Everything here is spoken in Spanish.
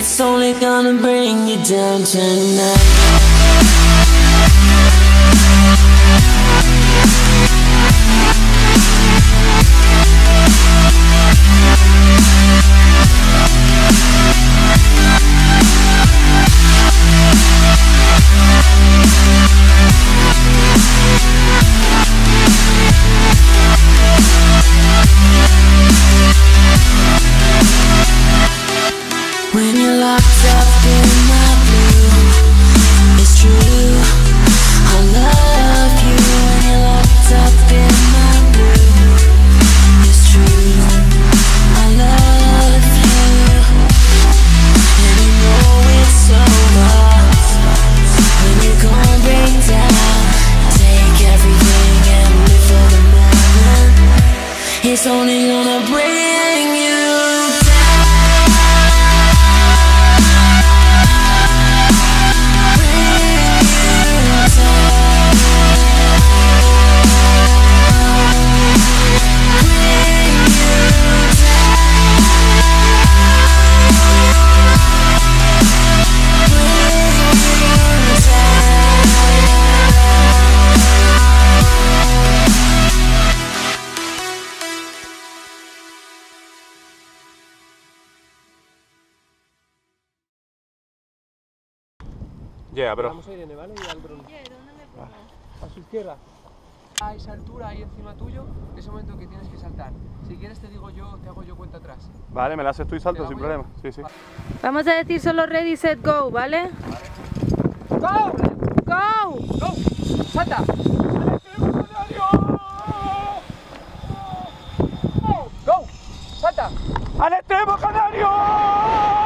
It's only gonna bring you down tonight. When you're locked up in my blue, it's true, I love you. When you're locked up in my blue, it's true, I love you. And you know it's over when you gon' break down. Take everything and live for the moment. It's only gonna bring you Yeah, bro. Vamos a Irene, ¿vale? Y al Bruno. ¿Dónde me pongo? A su izquierda. A esa altura ahí encima tuyo, ese momento que tienes que saltar. Si quieres te digo yo, te hago yo cuenta atrás. Vale, me la haces tú y salto sin problema. Sí, sí. Vamos a decir solo ready, set, go, ¿vale? ¡Go! ¡Go! ¡Go! ¡Salta! ¡Go! ¡Salta! ¡Al extremo canario!